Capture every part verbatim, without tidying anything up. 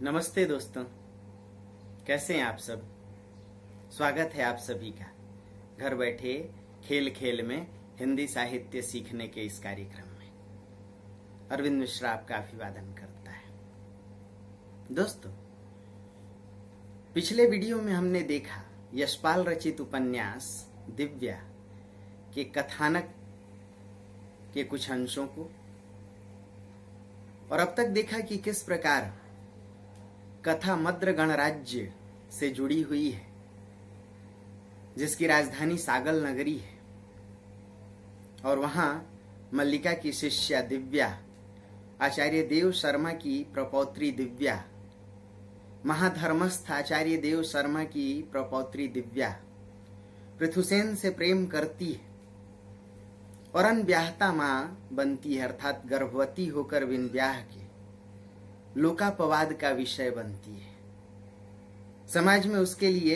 नमस्ते दोस्तों, कैसे हैं आप सब। स्वागत है आप सभी का घर बैठे खेल खेल में हिंदी साहित्य सीखने के इस कार्यक्रम में। अरविंद मिश्रा आपका अभिवादन करता है। दोस्तों, पिछले वीडियो में हमने देखा यशपाल रचित उपन्यास दिव्या के कथानक के कुछ अंशों को, और अब तक देखा कि किस प्रकार कथा मद्र गणराज्य से जुड़ी हुई है, जिसकी राजधानी सागल नगरी है, और वहां मल्लिका की शिष्या दिव्या, आचार्य देव शर्मा की प्रपौत्री दिव्या, महाधर्मस्थ आचार्य देव शर्मा की प्रपौत्री दिव्या पृथुसेन से प्रेम करती है और अनब्याहता मां बनती है, अर्थात गर्भवती होकर बिन ब्याह के लोकापवाद का विषय बनती है। समाज में उसके लिए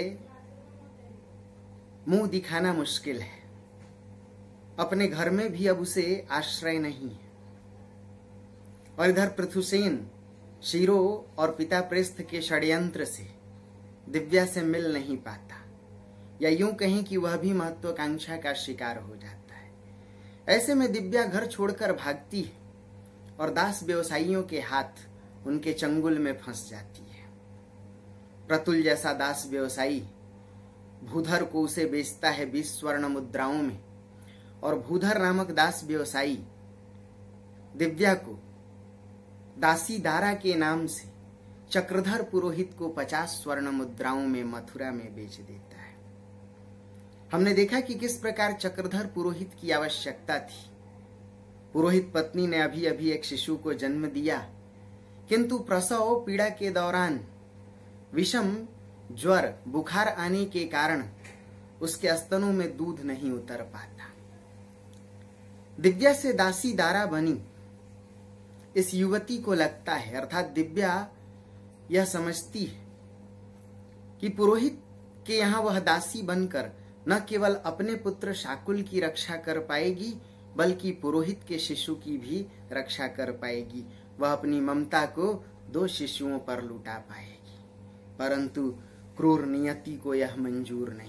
मुंह दिखाना मुश्किल है, अपने घर में भी अब उसे आश्रय नहीं है। और इधर पृथुसेन शिरो और पिता प्रेस्थ के षड्यंत्र से दिव्या से मिल नहीं पाता, या यूं कहें कि वह भी महत्वाकांक्षा का शिकार हो जाता है। ऐसे में दिव्या घर छोड़कर भागती है और दास व्यवसायियों के हाथ उनके चंगुल में फंस जाती है। प्रतुल जैसा दास व्यवसायी भूधर को उसे बेचता है बीस स्वर्ण मुद्राओं में, और भूधर नामक दास व्यवसायी दिव्या को दासी दारा के नाम से चक्रधर पुरोहित को पचास स्वर्ण मुद्राओं में मथुरा में बेच देता है। हमने देखा कि किस प्रकार चक्रधर पुरोहित की आवश्यकता थी। पुरोहित पत्नी ने अभी अभी एक शिशु को जन्म दिया, किंतु प्रसव पीड़ा के दौरान विषम ज्वर बुखार आने के कारण उसके स्तनों में दूध नहीं उतर पाता। दिव्या से दासी दारा बनी इस युवती को लगता है, अर्थात दिव्या यह समझती है कि पुरोहित के यहां वह दासी बनकर न केवल अपने पुत्र शाकुल की रक्षा कर पाएगी, बल्कि पुरोहित के शिशु की भी रक्षा कर पाएगी। वह अपनी ममता को दो शिशुओं पर लुटा पाएगी, परंतु क्रूर नियति को यह मंजूर नहीं।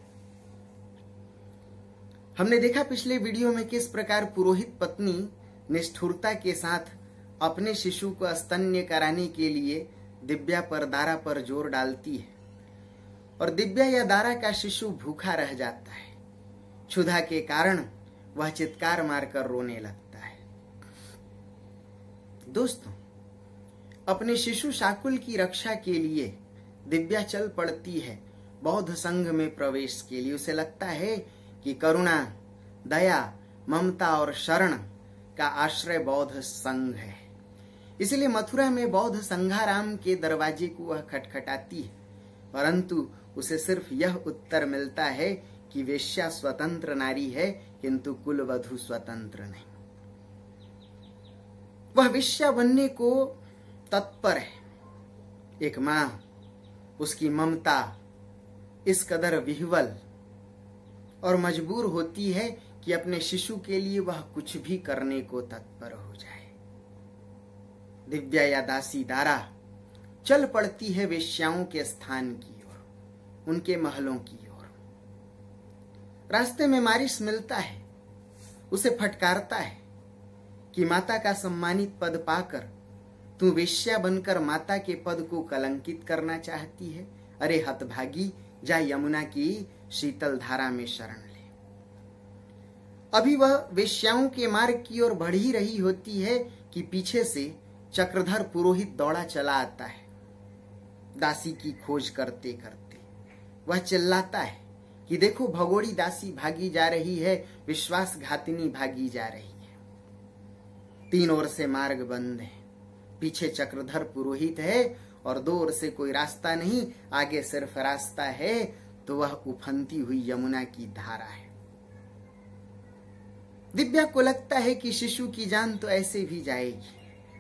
हमने देखा पिछले वीडियो में किस प्रकार पुरोहित पत्नी निष्ठुरता के साथ अपने शिशु को स्तन्य कराने के लिए दिव्या पर दारा पर जोर डालती है, और दिव्या या दारा का शिशु भूखा रह जाता है। क्षुधा के कारण वह चित्कार मारकर रोने लगता है। दोस्तों, अपने शिशु शाकुल की रक्षा के लिए दिव्या चल पड़ती है बौद्ध संघ में प्रवेश के लिए। उसे लगता है कि करुणा, दया, ममता और शरण का आश्रय बौद्ध संघ है। इसलिए मथुरा में बौद्ध संघाराम के दरवाजे को वह खटखटाती है, परंतु उसे सिर्फ यह उत्तर मिलता है कि वेश्या स्वतंत्र नारी है, किंतु कुलवधु स्वतंत्र नहीं। वह वेश्या बनने को तत्पर है। एक मां, उसकी ममता इस कदर विह्वल और मजबूर होती है कि अपने शिशु के लिए वह कुछ भी करने को तत्पर हो जाए। दिव्या या दासी दारा चल पड़ती है वेश्याओं के स्थान की ओर, उनके महलों की ओर। रास्ते में मारिस मिलता है, उसे फटकारता है कि माता का सम्मानित पद पाकर तू वेश्या बनकर माता के पद को कलंकित करना चाहती है। अरे हतभागी, जा यमुना की शीतल धारा में शरण ले। अभी वह वेश्याओं के मार्ग की ओर बढ़ ही रही होती है कि पीछे से चक्रधर पुरोहित दौड़ा चला आता है। दासी की खोज करते करते वह चिल्लाता है कि देखो, भगोड़ी दासी भागी जा रही है, विश्वासघातिनी भागी जा रही है। तीन ओर से मार्ग बंद है, पीछे चक्रधर पुरोहित है और दो ओर से कोई रास्ता नहीं, आगे सिर्फ रास्ता है तो वह उफनती हुई यमुना की धारा है। दिव्या को लगता है कि शिशु की जान तो ऐसे भी जाएगी।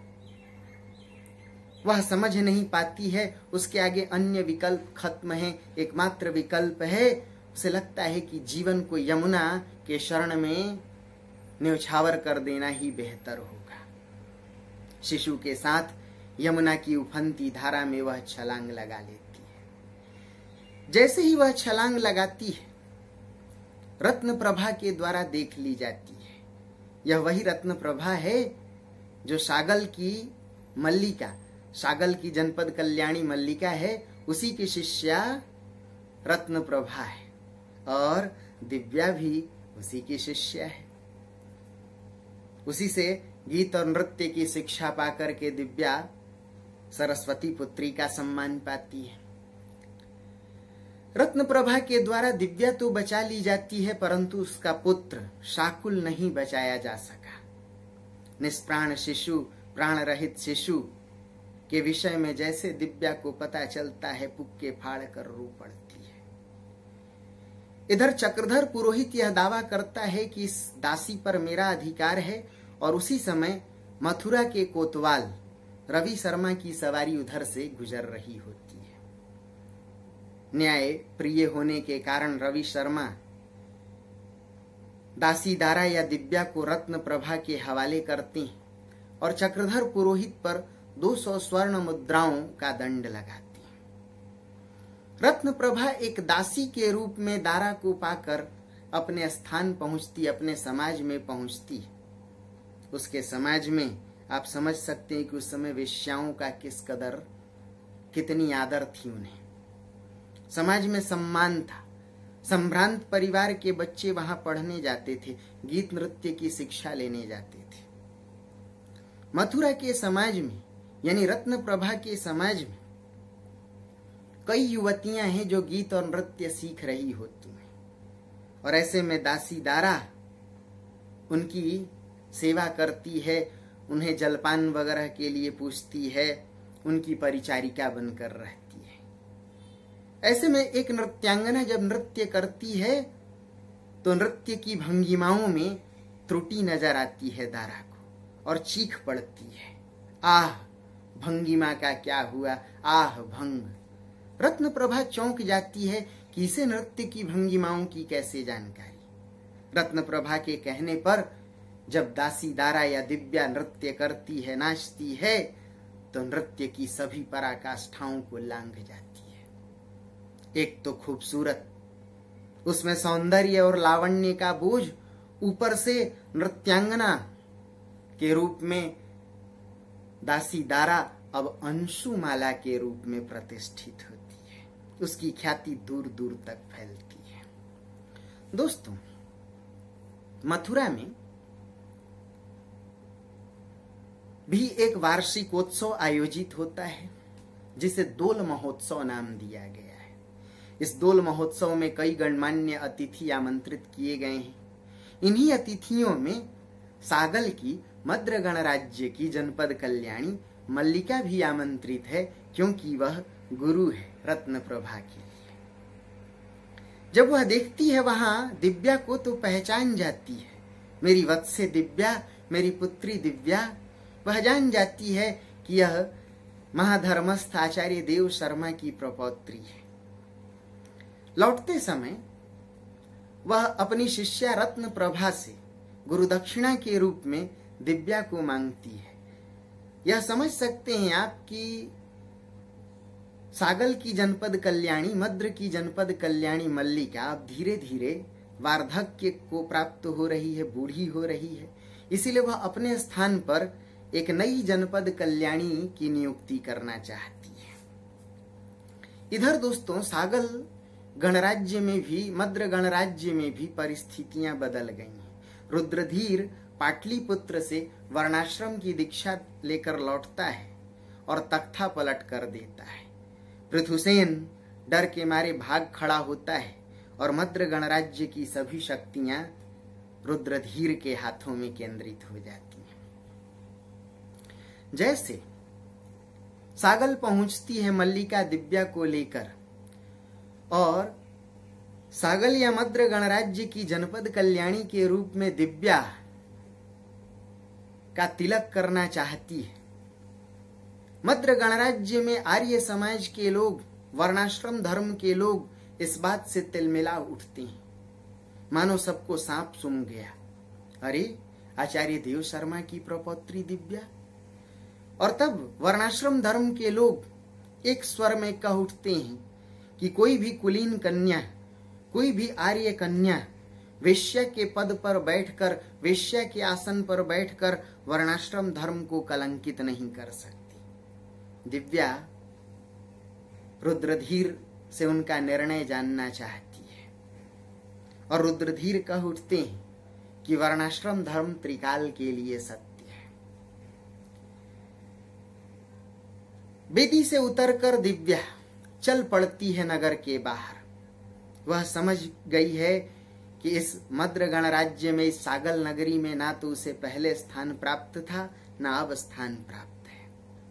वह समझ नहीं पाती है, उसके आगे अन्य विकल्प खत्म है, एकमात्र विकल्प है। उसे लगता है कि जीवन को यमुना के शरण में न्यौछावर कर देना ही बेहतर होगा। शिशु के साथ यमुना की उफनती धारा में वह छलांग लगा लेती है। जैसे ही वह छलांग लगाती है, रत्न प्रभा के द्वारा देख ली जाती है। यह वही रत्न प्रभा है जो सागल की मल्लिका, सागल की जनपद कल्याणी मल्लिका है, उसी की शिष्या रत्न प्रभा है, और दिव्या भी उसी की शिष्या है। उसी से गीत और नृत्य की शिक्षा पाकर के दिव्या सरस्वती पुत्री का सम्मान पाती है। रत्न प्रभा के द्वारा दिव्या तो बचा ली जाती है, परंतु उसका पुत्र शाकुल नहीं बचाया जा सका। निष्प्राण शिशु, प्राण रहित शिशु के विषय में जैसे दिव्या को पता चलता है, पुक्के फाड़ कर रो पड़ती है। इधर चक्रधर पुरोहित यह दावा करता है कि इस दासी पर मेरा अधिकार है, और उसी समय मथुरा के कोतवाल रवि शर्मा की सवारी उधर से गुजर रही होती है। न्याय प्रिय होने के कारण रवि शर्मा दासी दारा या दिव्या को रत्न प्रभा के हवाले करते हैं और चक्रधर पुरोहित पर दो सौ स्वर्ण मुद्राओं का दंड लगाती है। रत्न प्रभा एक दासी के रूप में दारा को पाकर अपने स्थान पहुंचती, अपने समाज में पहुंचती। उसके समाज में आप समझ सकते हैं कि उस समय वेश्याओं का किस कदर, कितनी आदर थी उन्हें। समाज में सम्मान था। संभ्रांत परिवार के बच्चे वहां पढ़ने जाते थे, गीत नृत्य की शिक्षा लेने जाते थे। मथुरा के समाज में यानी रत्न प्रभा के समाज में कई युवतियां हैं जो गीत और नृत्य सीख रही होती हैं, और ऐसे में दासी दारा उनकी सेवा करती है, उन्हें जलपान वगैरह के लिए पूछती है, उनकी परिचारिका बनकर रहती है। ऐसे में एक नृत्यांगना जब नृत्य करती है तो नृत्य की भंगिमाओं में त्रुटि नजर आती है दारा को, और चीख पड़ती है, आह भंगिमा का क्या हुआ, आह भंग। रत्न प्रभा चौंक जाती है कि इसे नृत्य की भंगिमाओं की कैसे जानकारी। रत्न प्रभा के कहने पर जब दासी दारा या दिव्या नृत्य करती है, नाचती है, तो नृत्य की सभी पराकाष्ठाओं को लांघ जाती है। एक तो खूबसूरत, उसमें सौंदर्य और लावण्य का बोझ, ऊपर से नृत्यांगना के रूप में दासी दारा अब अंशुमाला के रूप में प्रतिष्ठित होती है। उसकी ख्याति दूर दूर तक फैलती है। दोस्तों, मथुरा में भी एक वार्षिकोत्सव आयोजित होता है जिसे दोल महोत्सव नाम दिया गया है। इस दोल महोत्सव में कई गणमान्य अतिथि आमंत्रित किए गए हैं। इन्हीं अतिथियों में सागल की मद्र गणराज्य की जनपद कल्याणी मल्लिका भी आमंत्रित है, क्योंकि वह गुरु है रत्न प्रभा के लिए। जब वह देखती है वहां दिव्या को तो पहचान जाती है, मेरी वत्से दिव्या, मेरी पुत्री दिव्या। वह जान जाती है कि यह महाधर्मस्थ आचार्य देव शर्मा की प्रपौत्री है। लौटते समय वह अपनी शिष्या रत्न प्रभा से गुरु दक्षिणा के रूप में दिव्या को मांगती है। यह समझ सकते हैं आप कि सागल की जनपद कल्याणी, मद्र की जनपद कल्याणी मल्लिका अब धीरे धीरे वार्धक्य को प्राप्त हो रही है, बूढ़ी हो रही है। इसीलिए वह अपने स्थान पर एक नई जनपद कल्याणी की नियुक्ति करना चाहती है। इधर दोस्तों, सागल गणराज्य में भी, मद्र गणराज्य में भी परिस्थितियां बदल गई हैं। रुद्रधीर पाटलिपुत्र से वर्णाश्रम की दीक्षा लेकर लौटता है और तख्ता पलट कर देता है। पृथुसेन डर के मारे भाग खड़ा होता है और मद्र गणराज्य की सभी शक्तियां रुद्रधीर के हाथों में केंद्रित हो जाती हैं। जैसे सागल पहुंचती है मल्लिका दिव्या को लेकर और सागल या मद्र गणराज्य की जनपद कल्याणी के रूप में दिव्या का तिलक करना चाहती है। मद्र गणराज्य में आर्य समाज के लोग, वर्णाश्रम धर्म के लोग इस बात से तिलमिला उठते हैं, मानो सबको सांप सूंघ गया। अरे, आचार्य देव शर्मा की प्रपौत्री दिव्या, और तब वर्णाश्रम धर्म के लोग एक स्वर में कह उठते हैं कि कोई भी कुलीन कन्या, कोई भी आर्य कन्या वेश्या के पद पर बैठकर, वेश्या के आसन पर बैठकर वर्णाश्रम धर्म को कलंकित नहीं कर सकती। दिव्या रुद्रधीर से उनका निर्णय जानना चाहती है और रुद्रधीर कह उठते हैं कि वर्णाश्रम धर्म त्रिकाल के लिए सत्य है। बेदी से उतरकर दिव्या चल पड़ती है नगर के बाहर। वह समझ गई है कि इस मद्र गणराज्य में, इस सागल नगरी में ना तो उसे पहले स्थान प्राप्त था, ना अब स्थान प्राप्त है।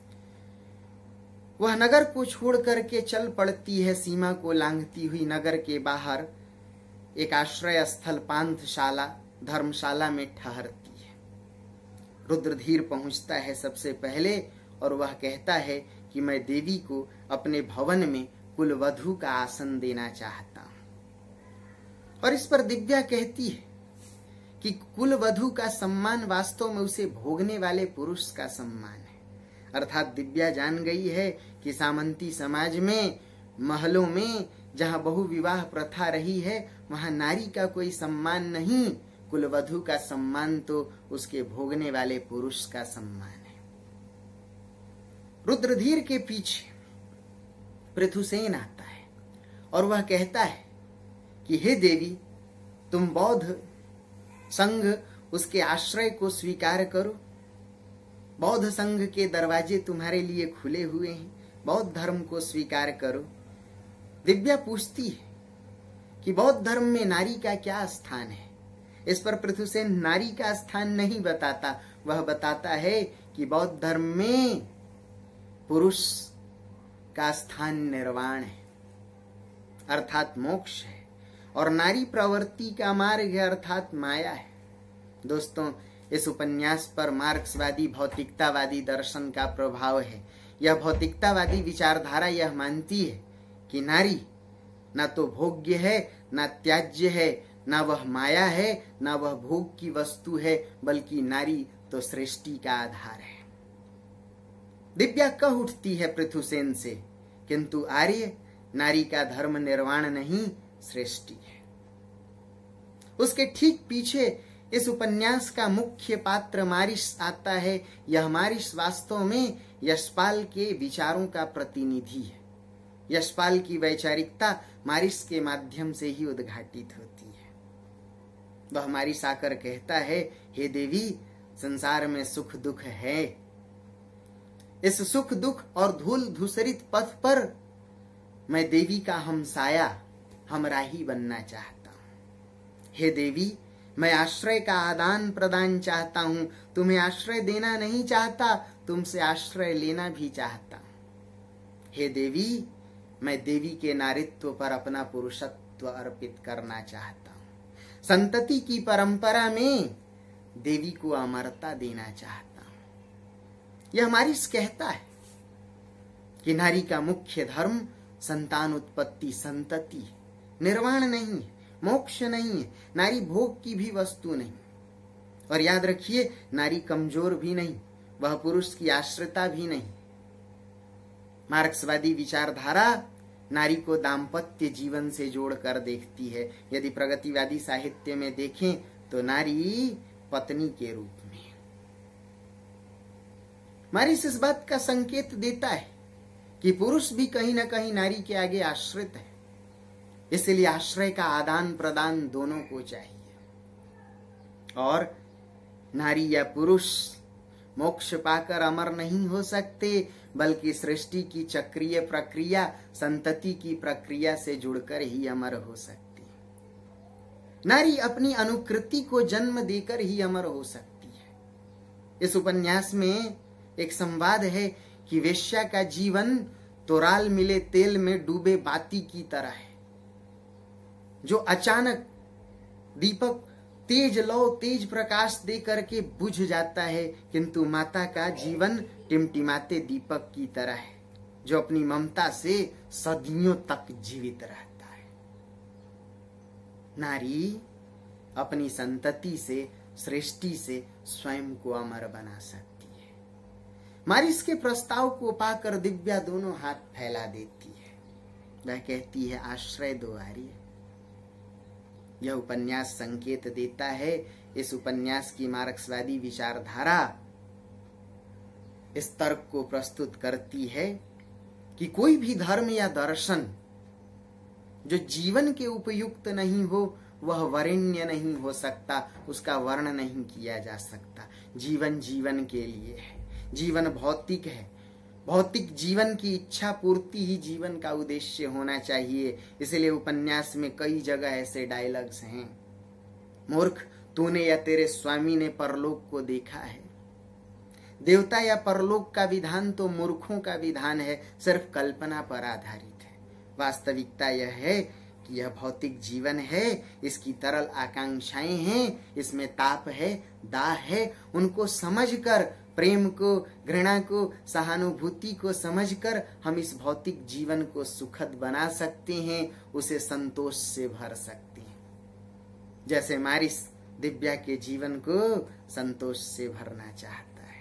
वह नगर को छोड़ करके चल पड़ती है, सीमा को लांघती हुई नगर के बाहर एक आश्रय स्थल पांथशाला, धर्मशाला में ठहरती है। रुद्रधीर पहुंचता है सबसे पहले और वह कहता है कि मैं देवी को अपने भवन में कुलवधू का आसन देना चाहता हूं। और इस पर दिव्या कहती है कि कुलवधू का सम्मान वास्तव में उसे भोगने वाले पुरुष का सम्मान है। अर्थात दिव्या जान गई है कि सामंती समाज में, महलों में जहां बहु विवाह प्रथा रही है, वहां नारी का कोई सम्मान नहीं, कुलवधू का सम्मान तो उसके भोगने वाले पुरुष का सम्मान है। रुद्रधीर के पीछे पृथुसेन आता है और वह कहता है कि हे देवी, तुम बौद्ध संघ, उसके आश्रय को स्वीकार करो। बौद्ध संघ के दरवाजे तुम्हारे लिए खुले हुए हैं, बौद्ध धर्म को स्वीकार करो। दिव्या पूछती है कि बौद्ध धर्म में नारी का क्या स्थान है। इस पर पृथुसेन नारी का स्थान नहीं बताता, वह बताता है कि बौद्ध धर्म में पुरुष का स्थान निर्वाण है, अर्थात मोक्ष है, और नारी प्रवृत्ति का मार्ग है, अर्थात माया है। दोस्तों, इस उपन्यास पर मार्क्सवादी भौतिकतावादी दर्शन का प्रभाव है। यह भौतिकतावादी विचारधारा यह मानती है कि नारी न तो भोग्य है, न त्याज्य है, न वह माया है, न वह भोग की वस्तु है, बल्कि नारी तो सृष्टि का आधार है। दिव्या कह उठती है पृथुसेन से, किंतु आर्य, नारी का धर्म निर्वाण नहीं, सृष्टि है। उसके ठीक पीछे इस उपन्यास का मुख्य पात्र मारिस आता है। यह मारिस वास्तव में यशपाल के विचारों का प्रतिनिधि है। यशपाल की वैचारिकता मारिस के माध्यम से ही उद्घाटित होती है। वह मारिस आकर कहता है, हे देवी, संसार में सुख दुख है। इस सुख दुख और धूल धूसरित पथ पर मैं देवी का हमसाया, हमराही बनना चाहता हूं। हे देवी, मैं आश्रय का आदान प्रदान चाहता हूं। तुम्हें आश्रय देना नहीं चाहता, तुमसे आश्रय लेना भी चाहता हूं। हे देवी, मैं देवी के नारित्व पर अपना पुरुषत्व अर्पित करना चाहता हूं। संतति की परंपरा में देवी को अमरता देना चाहता हूं। यह मारिस कहता है कि नारी का मुख्य धर्म संतान उत्पत्ति, संतति, निर्वाण नहीं है, मोक्ष नहीं है। नारी भोग की भी वस्तु नहीं। और याद रखिए, नारी कमजोर भी नहीं, वह पुरुष की आश्रिता भी नहीं। मार्क्सवादी विचारधारा नारी को दाम्पत्य जीवन से जोड़कर देखती है। यदि प्रगतिवादी साहित्य में देखें तो नारी पत्नी के रूप में। मारिस इस बात का संकेत देता है कि पुरुष भी कहीं ना कहीं नारी के आगे आश्रित है, इसलिए आश्रय का आदान प्रदान दोनों को चाहिए। और नारी या पुरुष मोक्ष पाकर अमर नहीं हो सकते, बल्कि सृष्टि की चक्रीय प्रक्रिया, संतति की प्रक्रिया से जुड़कर ही अमर हो सकती है। नारी अपनी अनुकृति को जन्म देकर ही अमर हो सकती है। इस उपन्यास में एक संवाद है कि वेश्या का जीवन तोराल मिले तेल में डूबे बाती की तरह है, जो अचानक दीपक तेज लौ तेज प्रकाश दे करके बुझ जाता है, किंतु माता का जीवन टिमटिमाते दीपक की तरह है, जो अपनी ममता से सदियों तक जीवित रहता है। नारी अपनी संतति से, सृष्टि से स्वयं को अमर बना सकती है। मारिस के प्रस्ताव को पाकर दिव्या दोनों हाथ फैला देती है। वह कहती है, आश्रय दो आर्य। यह उपन्यास संकेत देता है, इस उपन्यास की मार्क्सवादी विचारधारा इस तर्क को प्रस्तुत करती है कि कोई भी धर्म या दर्शन जो जीवन के उपयुक्त नहीं हो वह वरेण्य नहीं हो सकता, उसका वर्ण नहीं किया जा सकता। जीवन जीवन के लिए है, जीवन भौतिक है, भौतिक जीवन की इच्छा पूर्ति ही जीवन का उद्देश्य होना चाहिए। इसलिए उपन्यास में कई जगह ऐसे डायलॉग्स हैं, मूर्ख तूने या तेरे स्वामी ने परलोक को देखा है। देवता या परलोक का विधान तो मूर्खों का विधान है, सिर्फ कल्पना पर आधारित है। वास्तविकता यह है कि यह भौतिक जीवन है, इसकी तरल आकांक्षाएं हैं, इसमें ताप है, दाह है। उनको समझकर, प्रेम को, घृणा को, सहानुभूति को समझकर हम इस भौतिक जीवन को सुखद बना सकते हैं, उसे संतोष से भर सकते हैं। जैसे मारिस दिव्या के जीवन को संतोष से भरना चाहता है।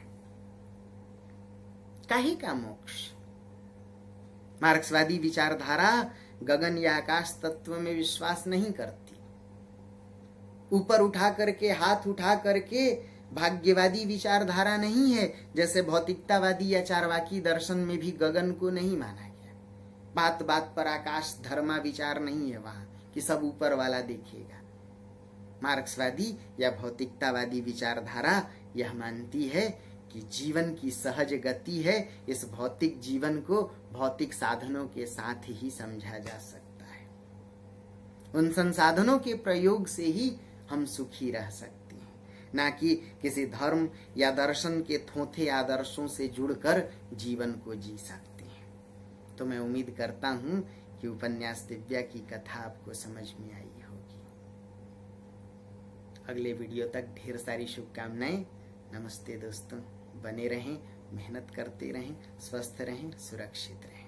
काहे का मोक्ष? मार्क्सवादी विचारधारा गगन या आकाश तत्व में विश्वास नहीं करती। ऊपर उठा करके, हाथ उठा करके भाग्यवादी विचारधारा नहीं है। जैसे भौतिकतावादी या चारवाकी दर्शन में भी गगन को नहीं माना गया। बात बात पर आकाश धर्मा विचार नहीं है वहां कि सब ऊपर वाला देखेगा। मार्क्सवादी या भौतिकतावादी विचारधारा यह मानती है कि जीवन की सहज गति है, इस भौतिक जीवन को भौतिक साधनों के साथ ही समझा जा सकता है। उन संसाधनों के प्रयोग से ही हम सुखी रह सकते हैं, ना कि किसी धर्म या दर्शन के थोथे आदर्शों से जुड़कर जीवन को जी सकते हैं। तो मैं उम्मीद करता हूं कि उपन्यास दिव्या की कथा आपको समझ में आई होगी। अगले वीडियो तक ढेर सारी शुभकामनाएं। नमस्ते दोस्तों, बने रहें, मेहनत करते रहें, स्वस्थ रहें, सुरक्षित रहें।